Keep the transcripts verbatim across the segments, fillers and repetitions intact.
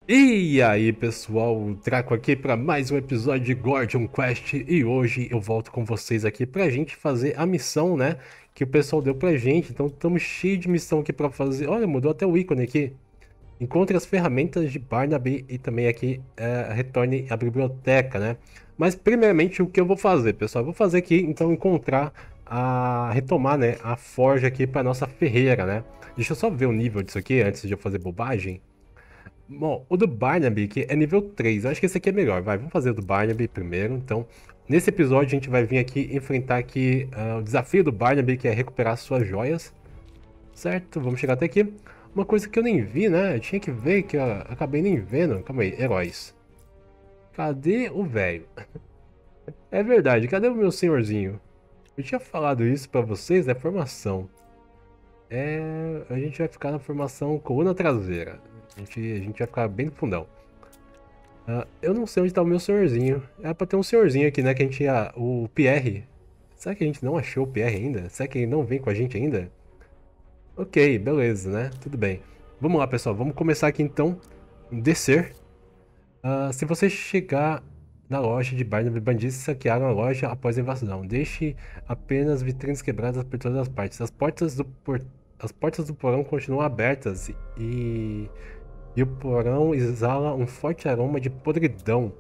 E aí pessoal, o Draco aqui para mais um episódio de Guardian Quest e hoje eu volto com vocês aqui pra gente fazer a missão, né, que o pessoal deu pra gente. Então estamos cheio de missão aqui pra fazer. Olha, mudou até o ícone aqui. Encontre as ferramentas de Barnaby e também aqui é, retorne à biblioteca, né. Mas primeiramente o que eu vou fazer, pessoal? Eu vou fazer aqui então encontrar a retomar, né, a forja aqui para nossa ferreira, né. Deixa eu só ver o nível disso aqui antes de eu fazer bobagem. Bom, o do Barnaby que é nível três, eu acho que esse aqui é melhor, vai, vamos fazer o do Barnaby primeiro. Então, nesse episódio a gente vai vir aqui enfrentar aqui uh, o desafio do Barnaby, que é recuperar suas joias, certo? Vamos chegar até aqui. Uma coisa que eu nem vi, né, eu tinha que ver, que eu acabei nem vendo, calma aí, heróis. Cadê o velho? É verdade, cadê o meu senhorzinho? Eu tinha falado isso pra vocês, né, formação. É, a gente vai ficar na formação coluna traseira. A gente, a gente vai ficar bem no fundão. Uh, eu não sei onde tá o meu senhorzinho. É pra ter um senhorzinho aqui, né? Que a gente ia. O Pierre. Será que a gente não achou o Pierre ainda? Será que ele não vem com a gente ainda? Ok, beleza, né? Tudo bem. Vamos lá, pessoal. Vamos começar aqui então. Descer. Uh, se você chegar na loja de Barnaby, bandidos saquearam a loja após a invasão. Deixe apenas vitrines quebradas por todas as partes. As portas do, por... as portas do porão continuam abertas e. E o porão exala um forte aroma de podridão.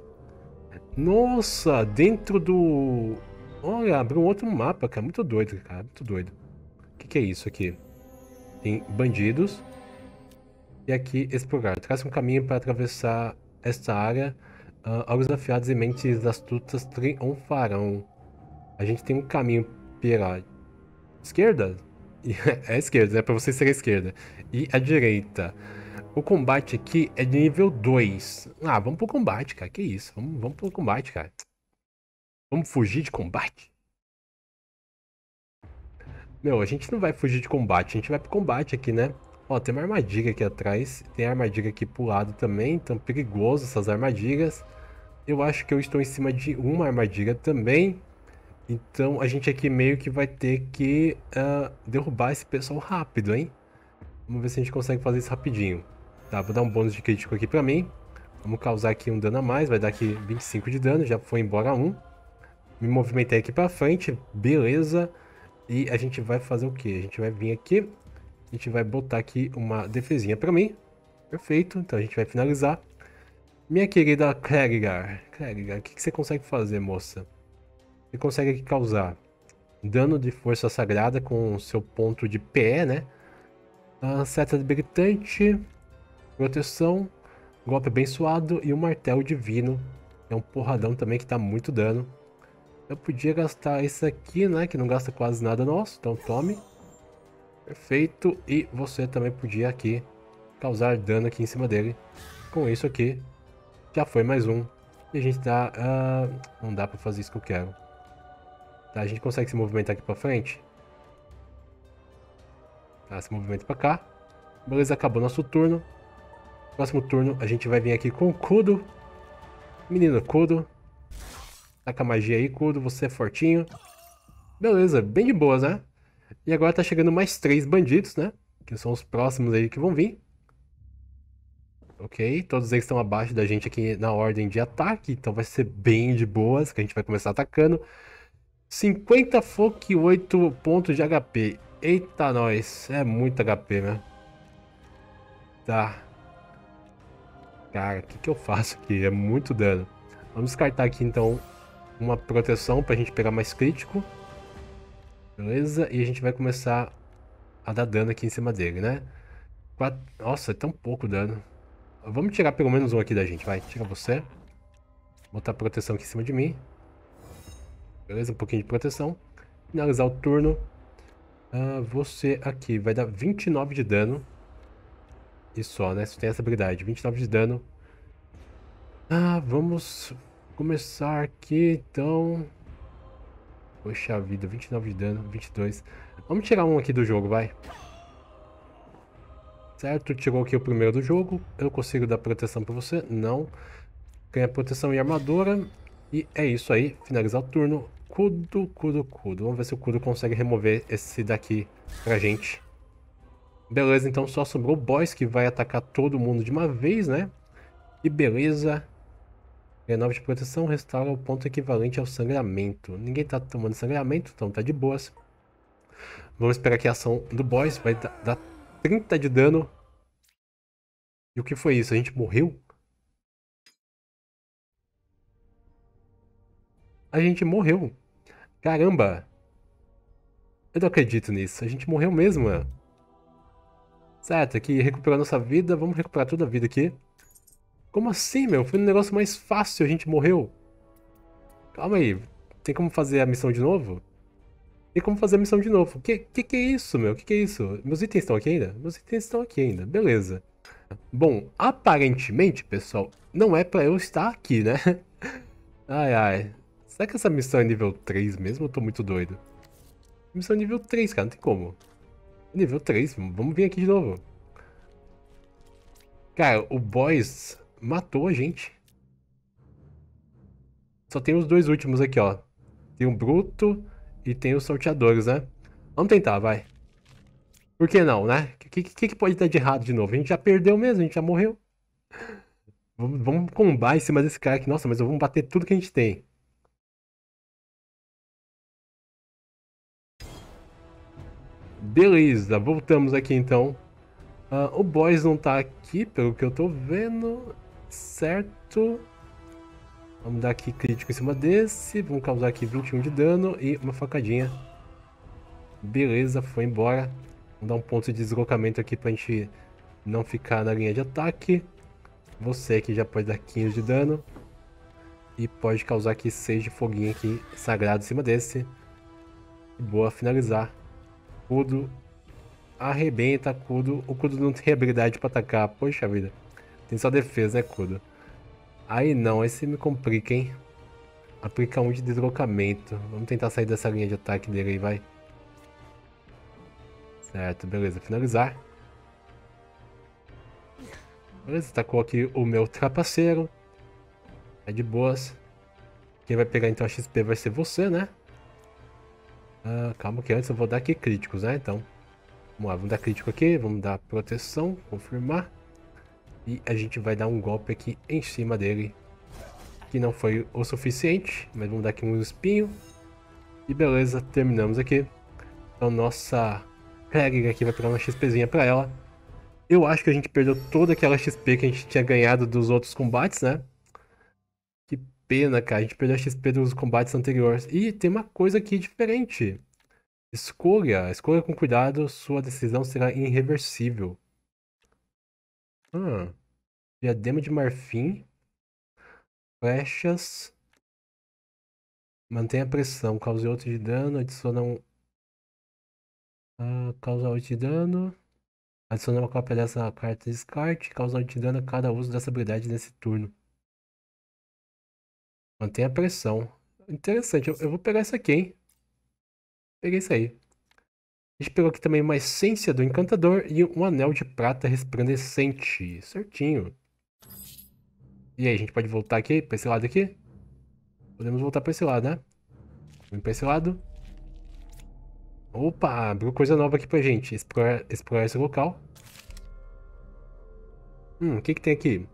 Nossa, dentro do... Olha, abriu um outro mapa, cara. Muito doido, cara. Muito doido. O que, que é isso aqui? Tem bandidos. E aqui, explorar. Traça um caminho para atravessar esta área. Uh, olhos afiados e mentes astutas triunfarão. A gente tem um caminho pela esquerda? É a esquerda, é para você ser a esquerda. E a direita. O combate aqui é de nível dois. Ah, vamos pro combate, cara. Que isso? Vamos, vamos pro combate, cara. Vamos fugir de combate? Meu, a gente não vai fugir de combate, a gente vai pro combate aqui, né? Ó, tem uma armadilha aqui atrás, tem armadilha aqui pro lado também, então perigoso essas armadilhas. Eu acho que eu estou em cima de uma armadilha também, então a gente aqui meio que vai ter que uh, derrubar esse pessoal rápido, hein? Vamos ver se a gente consegue fazer isso rapidinho. Tá, vou dar um bônus de crítico aqui pra mim. Vamos causar aqui um dano a mais, vai dar aqui vinte e cinco de dano, já foi embora um. Me movimentei aqui pra frente, beleza. E a gente vai fazer o que? A gente vai vir aqui, a gente vai botar aqui uma defesinha pra mim. Perfeito, então a gente vai finalizar. Minha querida Clérigar, Clérigar, o que, que você consegue fazer, moça? Você consegue aqui causar dano de força sagrada com o seu ponto de P E, né? A seta debilitante, proteção, golpe abençoado e um martelo divino. É um porradão também que dá muito dano. Eu podia gastar esse aqui, né? Que não gasta quase nada nosso. Então tome. Perfeito. E você também podia aqui causar dano aqui em cima dele. Com isso aqui, já foi mais um. E a gente dá... Uh, não dá pra fazer isso que eu quero. Tá, a gente consegue se movimentar aqui pra frente. Tá, se movimenta pra cá. Beleza, acabou nosso turno. Próximo turno, a gente vai vir aqui com o Kudo. Menino Kudo. Taca magia aí, Kudo. Você é fortinho. Beleza, bem de boas, né? E agora tá chegando mais três bandidos, né? Que são os próximos aí que vão vir. Ok, todos eles estão abaixo da gente aqui na ordem de ataque, então vai ser bem de boas que a gente vai começar atacando. cinquenta foco e oito pontos de H P. Eita, nós, é muito H P, né? Tá. Cara, o que, que eu faço aqui? É muito dano. Vamos descartar aqui então uma proteção pra gente pegar mais crítico. Beleza? E a gente vai começar a dar dano aqui em cima dele, né? Quatro... Nossa, é tão pouco dano. Vamos tirar pelo menos um aqui da gente, vai. Tira você. Botar proteção aqui em cima de mim. Beleza, um pouquinho de proteção. Finalizar o turno. Uh, você aqui vai dar vinte e nove de dano. E só, né? Você tem essa habilidade. vinte e nove de dano. Ah, vamos começar aqui, então. Poxa vida, vinte e nove de dano, vinte e dois. Vamos tirar um aqui do jogo, vai. Certo, tirou aqui o primeiro do jogo. Eu consigo dar proteção pra você? Não. Ganha proteção e armadura. E é isso aí, finalizar o turno. Kudo, Kudo, Kudo. Vamos ver se o Kudo consegue remover esse daqui pra gente. Beleza, então só sobrou o boss que vai atacar todo mundo de uma vez, né? Que beleza. Renove de proteção, restaura o ponto equivalente ao sangramento. Ninguém tá tomando sangramento, então tá de boas. Vamos esperar aqui a ação do boss. Vai dar trinta de dano. E o que foi isso? A gente morreu? A gente morreu. Caramba. Eu não acredito nisso. A gente morreu mesmo, mano. Certo, aqui recuperar nossa vida. Vamos recuperar toda a vida aqui. Como assim, meu? Foi um negócio mais fácil. A gente morreu. Calma aí. Tem como fazer a missão de novo? Tem como fazer a missão de novo. Que que, que é isso, meu? Que que é isso? Meus itens estão aqui ainda? Meus itens estão aqui ainda. Beleza. Bom, aparentemente, pessoal, não é pra eu estar aqui, né? Ai, ai. Será que essa missão é nível três mesmo? Eu tô muito doido. Missão nível três, cara. Não tem como. Nível três. Vamos vir aqui de novo. Cara, o boss matou a gente. Só tem os dois últimos aqui, ó. Tem o Bruto e tem os Salteadores, né? Vamos tentar, vai. Por que não, né? O que, que, que pode dar de errado de novo? A gente já perdeu mesmo, a gente já morreu. Vamos, vamos combar em cima desse cara aqui. Nossa, mas vamos bater tudo que a gente tem. Beleza, voltamos aqui então. Uh, o boss não tá aqui, pelo que eu tô vendo. Certo. Vamos dar aqui crítico em cima desse. Vamos causar aqui vinte e um de dano e uma facadinha. Beleza, foi embora. Vamos dar um ponto de deslocamento aqui pra gente não ficar na linha de ataque. Você aqui já pode dar quinze de dano. E pode causar aqui seis de foguinho aqui sagrado em cima desse. Boa, finalizar. Kudo arrebenta, Kudo. O Kudo não tem habilidade pra atacar. Poxa vida. Tem só defesa, né, Kudo? Aí não, aí você me complica, hein? Aplica um de deslocamento. Vamos tentar sair dessa linha de ataque dele aí, vai. Certo, beleza. Finalizar. Beleza, tacou aqui o meu trapaceiro. É de boas. Quem vai pegar então a X P vai ser você, né? Ah, calma que antes eu vou dar aqui críticos, né? Então, vamos lá, vamos dar crítico aqui. Vamos dar proteção, confirmar. E a gente vai dar um golpe aqui em cima dele. Que não foi o suficiente, mas vamos dar aqui um espinho. E beleza, terminamos aqui. Então nossa Hagrid aqui vai pegar uma XPzinha pra ela. Eu acho que a gente perdeu toda aquela X P que a gente tinha ganhado dos outros combates, né? Que pena, cara. A gente perdeu a X P dos combates anteriores. E tem uma coisa aqui diferente. Escolha. Escolha com cuidado. Sua decisão será irreversível. Ah. Diadema de marfim. Flechas. Mantenha a pressão. Cause oito de dano. Adiciona um... Ah, causa oito de dano. Adiciona uma cópia dessa carta de descarte. Causa oito de dano a cada uso dessa habilidade nesse turno. Mantenha a pressão. Interessante. Eu, eu vou pegar isso aqui, hein? Peguei isso aí. A gente pegou aqui também uma essência do encantador e um anel de prata resplandecente. Certinho. E aí, a gente pode voltar aqui, pra esse lado aqui? Podemos voltar pra esse lado, né? Vamos pra esse lado. Opa, abriu coisa nova aqui pra gente. Explorar, explorar esse local. Hum, o que que tem aqui?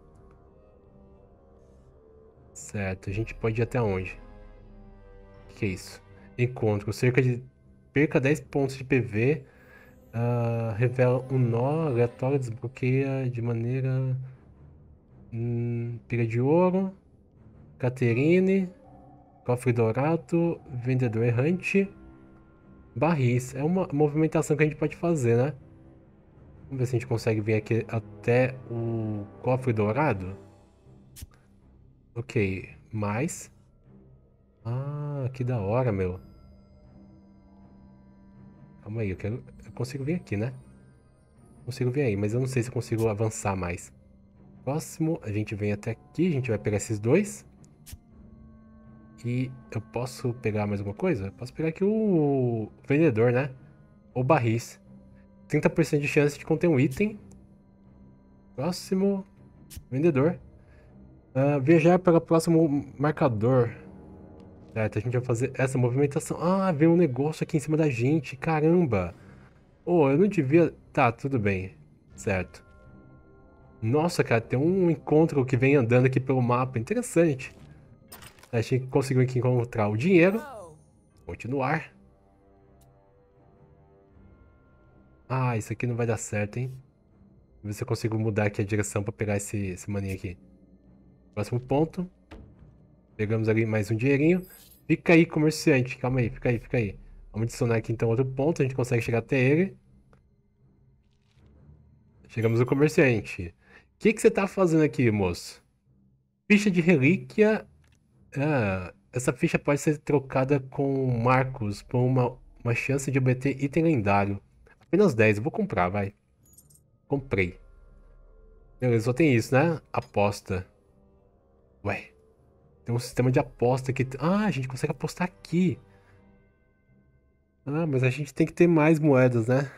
Certo, a gente pode ir até onde? O que que é isso? Encontro. Cerca de... Perca dez pontos de P V. Uh, revela um nó aleatório. Desbloqueia de maneira... Hum, pilha de ouro. Caterine. Cofre dourado. Vendedor errante. Barris. É uma movimentação que a gente pode fazer, né? Vamos ver se a gente consegue vir aqui até o cofre dourado. Ok. Mais. Ah, que da hora, meu. Calma aí, eu quero... Eu consigo vir aqui, né? Consigo vir aí, mas eu não sei se eu consigo avançar mais. Próximo, a gente vem até aqui, a gente vai pegar esses dois. E eu posso pegar mais alguma coisa? Posso pegar aqui o vendedor, né? Ou barris. trinta por cento de chance de conter um item. Próximo, vendedor. Uh, viajar para o próximo marcador. Certo, a gente vai fazer essa movimentação. Ah, veio um negócio aqui em cima da gente. Caramba. Oh, eu não devia... Tá, tudo bem. Certo. Nossa, cara, tem um encontro que vem andando aqui pelo mapa. Interessante. A gente conseguiu aqui encontrar o dinheiro. Continuar. Ah, isso aqui não vai dar certo, hein? Vamos ver se eu consigo mudar aqui a direção pra pegar esse, esse maninho aqui. Próximo ponto. Pegamos ali mais um dinheirinho. Fica aí, comerciante. Calma aí, fica aí, fica aí. Vamos adicionar aqui então outro ponto. A gente consegue chegar até ele. Chegamos no comerciante. O que que você tá fazendo aqui, moço? Ficha de relíquia. Ah, essa ficha pode ser trocada com Marcos por uma, uma chance de obter item lendário. Apenas dez. Eu vou comprar, vai. Comprei. Beleza, só tem isso, né? Aposta. Ué, tem um sistema de aposta aqui. Ah, a gente consegue apostar aqui. Ah, mas a gente tem que ter mais moedas, né?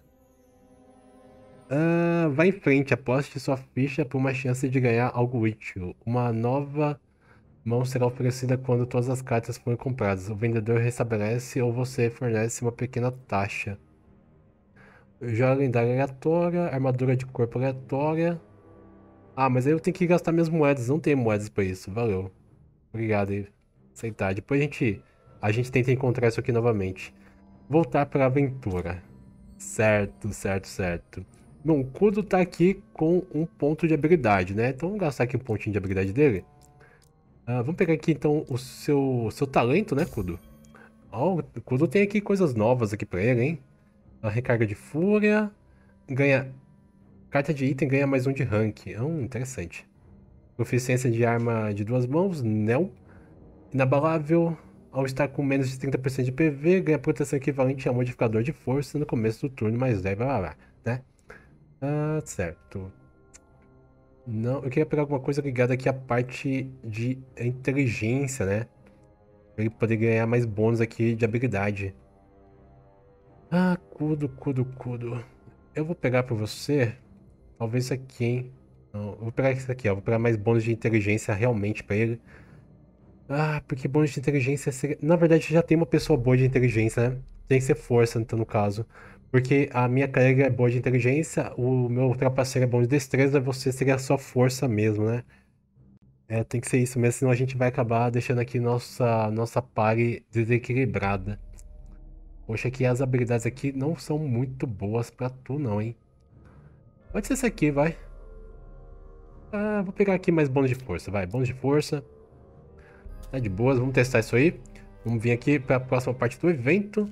Ah, vai em frente, aposte sua ficha por uma chance de ganhar algo útil. Uma nova mão será oferecida quando todas as cartas forem compradas. O vendedor restabelece ou você fornece uma pequena taxa. Joia lendária aleatória, armadura de corpo aleatória. Ah, mas aí eu tenho que gastar minhas moedas. Não tenho moedas pra isso. Valeu. Obrigado aí. Aceitar. Depois a gente, a gente tenta encontrar isso aqui novamente. Voltar para a aventura. Certo, certo, certo. Bom, o Kudo tá aqui com um ponto de habilidade, né? Então vamos gastar aqui um pontinho de habilidade dele. Ah, vamos pegar aqui então o seu, seu talento, né, Kudo? Ó, o Kudo tem aqui coisas novas aqui pra ele, hein? A recarga de fúria. Ganha... Carta de item ganha mais um de rank. Hum, interessante. Proficiência de arma de duas mãos, não. Inabalável. Ao estar com menos de trinta por cento de P V, ganha proteção equivalente a um modificador de força no começo do turno, mais dez, blá blá blá, né? Ah, certo. Não, eu queria pegar alguma coisa ligada aqui à parte de inteligência, né? Pra ele poder ganhar mais bônus aqui de habilidade. Ah, Kudo, Kudo, Kudo. Eu vou pegar pra você, talvez isso aqui, hein? Não, eu vou pegar isso aqui, ó. Vou pegar mais bônus de inteligência realmente pra ele. Ah, porque bônus de inteligência seria... Na verdade, já tem uma pessoa boa de inteligência, né? Tem que ser força, então, no caso. Porque a minha carga é boa de inteligência, o meu trapaceiro é bom de destreza, você seria só força mesmo, né? É, tem que ser isso mesmo, senão a gente vai acabar deixando aqui nossa, nossa party desequilibrada. Poxa, que as habilidades aqui não são muito boas pra tu, não, hein? Pode ser esse aqui, vai. Ah, vou pegar aqui mais bônus de força, vai. Bônus de força. Tá de boas, vamos testar isso aí. Vamos vir aqui para a próxima parte do evento.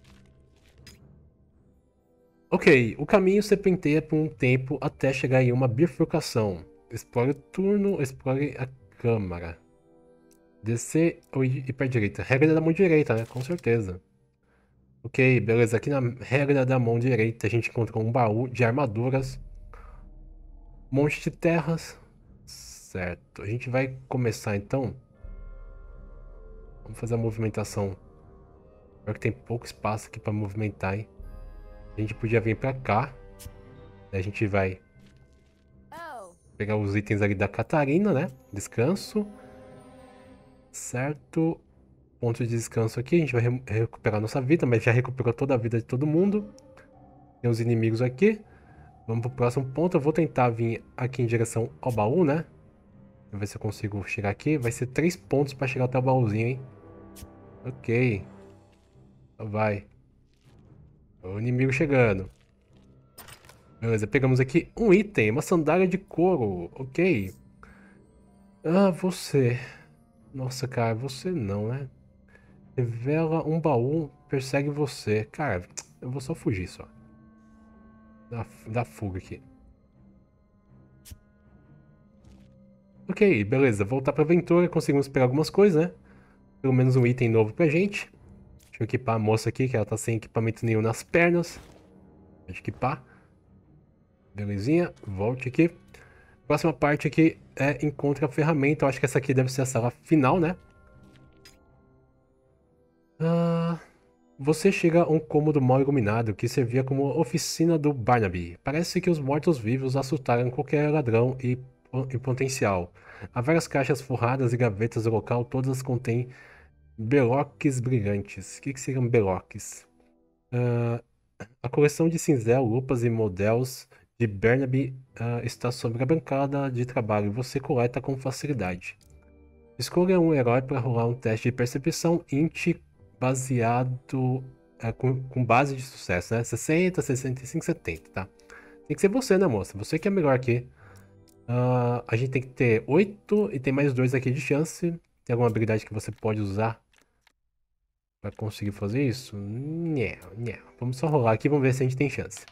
Ok, o caminho serpenteia por um tempo até chegar em uma bifurcação. Explore o turno, explore a câmara. Descer ou ir para a direita. Regra da mão direita, né? Com certeza. Ok, beleza. Aqui na regra da mão direita a gente encontrou um baú de armaduras. Um monte de terras. Certo. A gente vai começar então. Vamos fazer a movimentação. Pior que tem pouco espaço aqui para movimentar, hein? A gente podia vir pra cá. A gente vai pegar os itens ali da Catarina, né? Descanso. Certo. Ponto de descanso aqui. A gente vai re recuperar nossa vida, mas já recuperou toda a vida de todo mundo. Tem os inimigos aqui. Vamos pro próximo ponto. Eu vou tentar vir aqui em direção ao baú, né? Vou ver se eu consigo chegar aqui. Vai ser três pontos pra chegar até o baúzinho, hein? Ok. Vai. O inimigo chegando. Beleza, pegamos aqui um item, uma sandália de couro. Ok. Ah, você. Nossa, cara, você não, né? Revela um baú, persegue você. Cara, eu vou só fugir só. Dá, dá fuga aqui. Ok, beleza. Voltar pra aventura. Conseguimos pegar algumas coisas, né? Pelo menos um item novo pra gente. Deixa eu equipar a moça aqui, que ela tá sem equipamento nenhum nas pernas. Deixa eu equipar. Belezinha. Volte aqui. Próxima parte aqui é encontre a ferramenta. Eu acho que essa aqui deve ser a sala final, né? Ah... Você chega a um cômodo mal iluminado que servia como oficina do Barnaby. Parece que os mortos-vivos assustaram qualquer ladrão e, e potencial. Há várias caixas forradas e gavetas do local, todas contêm beloques brilhantes. O que, que seriam beloques? Uh, a coleção de cinzel, lupas e modelos de Barnaby uh, está sobre a bancada de trabalho. Você coleta com facilidade. Escolha um herói para rolar um teste de percepção int baseado uh, com, com base de sucesso, né? sessenta, sessenta e cinco, setenta, tá? Tem que ser você, né, moça? Você que é melhor aqui. Uh, a gente tem que ter oito e tem mais dois aqui de chance. Tem alguma habilidade que você pode usar para conseguir fazer isso? Não, não. Vamos só rolar aqui e vamos ver se a gente tem chance.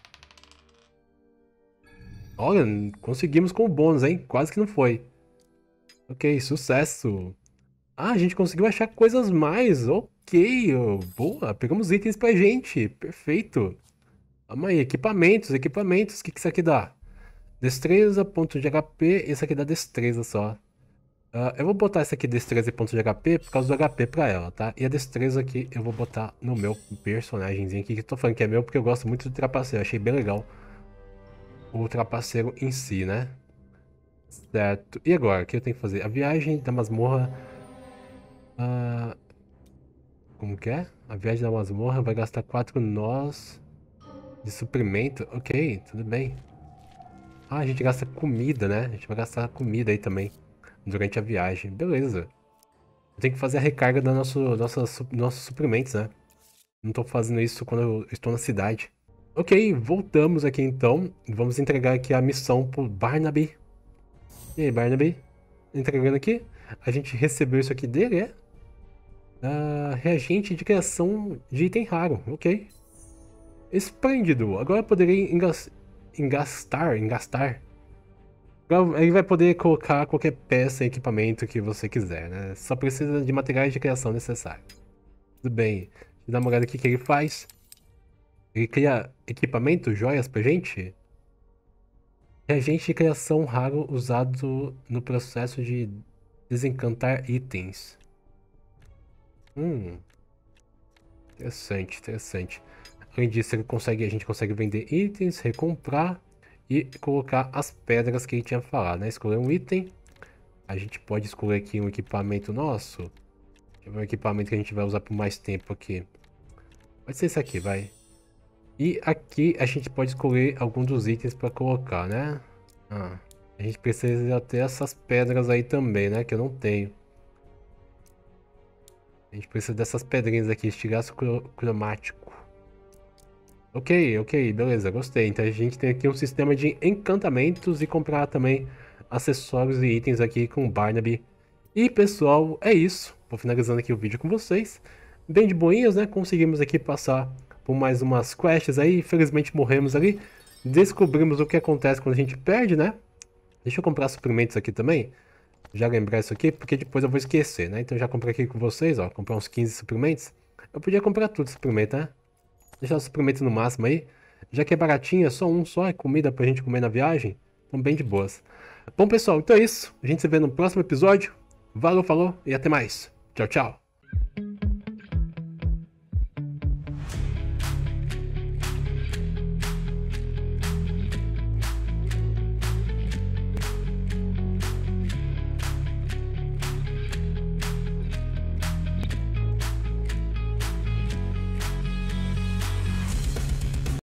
Olha, conseguimos com o bônus, hein? Quase que não foi. Ok, sucesso. Ah, a gente conseguiu achar coisas mais. Ok, oh, boa. Pegamos itens pra gente. Perfeito. Vamos aí, equipamentos, equipamentos. O que, que isso aqui dá? Destreza, ponto de H P. Esse aqui dá destreza só. Uh, eu vou botar esse aqui, destreza e ponto de H P, por causa do H P pra ela, tá? E a destreza aqui eu vou botar no meu personagemzinho aqui, que eu tô falando que é meu, porque eu gosto muito do trapaceiro. Achei bem legal o trapaceiro em si, né? Certo. E agora, o que eu tenho que fazer? A viagem da masmorra... Uh, como que é? A viagem da masmorra vai gastar quatro nós de suprimento. Ok, tudo bem. Ah, a gente gasta comida, né? A gente vai gastar comida aí também durante a viagem. Beleza. Eu tenho que fazer a recarga dos nosso, nossas, nossos suprimentos, né? Não tô fazendo isso quando eu estou na cidade. Ok, voltamos aqui então. Vamos entregar aqui a missão pro Barnaby. E aí, Barnaby? Entregando aqui. A gente recebeu isso aqui dele, é? Uh, reagente de criação de item raro. Ok. Esplêndido. Agora eu poderei engas engastar, engastar. Agora ele vai poder colocar qualquer peça e equipamento que você quiser, né? Só precisa de materiais de criação necessários. Tudo bem. Deixa eu dar uma olhada aqui que ele faz. Ele cria equipamento, joias pra gente? Reagente de criação raro usado no processo de desencantar itens. Hum. Interessante, interessante. Além disso, ele consegue, a gente consegue vender itens, recomprar e colocar as pedras que ele tinha falado, né? Escolher um item. A gente pode escolher aqui um equipamento nosso. Deixa eu ver um equipamento que a gente vai usar por mais tempo aqui. Pode ser esse aqui, vai. E aqui a gente pode escolher algum dos itens para colocar, né? Ah, a gente precisa ter essas pedras aí também, né? Que eu não tenho. A gente precisa dessas pedrinhas aqui, estilhaço cromático. Ok, ok, beleza, gostei. Então a gente tem aqui um sistema de encantamentos e comprar também acessórios e itens aqui com o Barnaby. E pessoal, é isso. Vou finalizando aqui o vídeo com vocês. Bem de boinhas, né? Conseguimos aqui passar por mais umas quests aí. Infelizmente morremos ali. Descobrimos o que acontece quando a gente perde, né? Deixa eu comprar suprimentos aqui também. Já lembrar isso aqui, porque depois eu vou esquecer, né? Então já comprei aqui com vocês, ó. Comprar uns quinze suprimentos. Eu podia comprar tudo suprimento, né? Deixar os suprimentos no máximo aí. Já que é baratinho, é só um só, é comida pra gente comer na viagem. Então bem de boas. Bom pessoal, então é isso. A gente se vê no próximo episódio. Valeu, falou e até mais. Tchau, tchau.